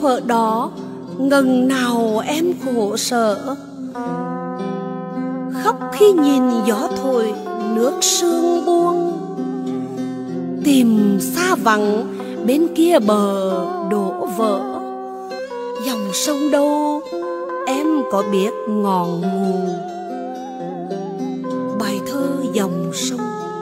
thuở đó ngần nào em khổ sở, khóc khi nhìn gió thổi nước sương buông. Tìm xa vắng bên kia bờ đổ vỡ, dòng sông đâu em có biết ngọn nguồn. Bài thơ Dòng Sông.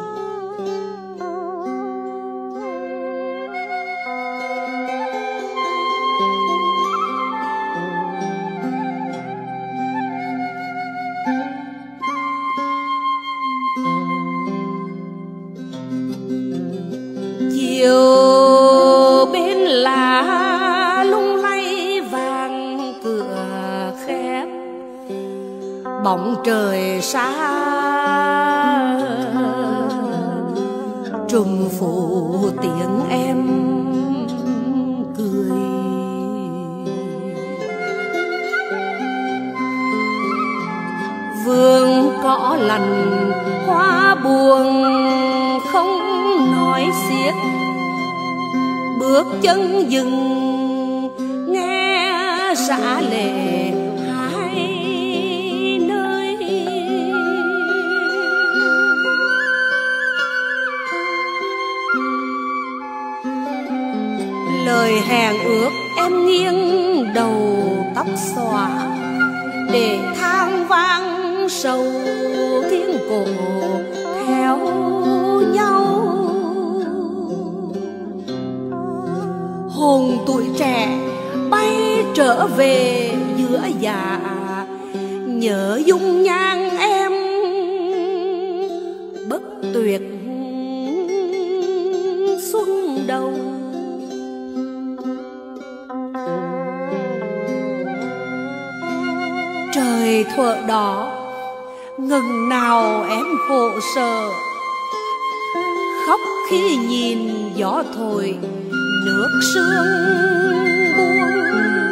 Chiều bên lá lung lay vàng cửa khép, bóng trời xa trùm phủ tiếng em cười. Vườn cỏ lành hoa buồn không nói xiết, bước chân dừng nghe rã lệ hai nơi. Lời hẹn ước em nghiêng đầu tóc xõa, để than vang sầu thiên cổ theo nhau. Hồn tuổi trẻ bay trở về giữa dạ, nhớ dung nhan em bất tuyệt xuân đầu. Trời thuở đó ngần nào em khổ sở, khóc khi nhìn gió thổi nước sương buông.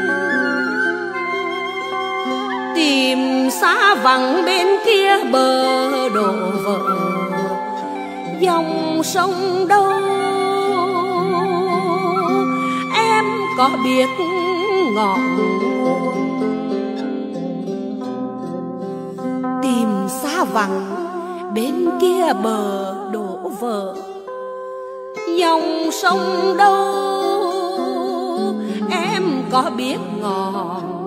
Tìm xa vắng bên kia bờ đổ vỡ, dòng sông đâu em có biết ngọn nguồn. Tìm xa vắng bên kia bờ đổ vỡ, dòng sông đâu em có biết ngọn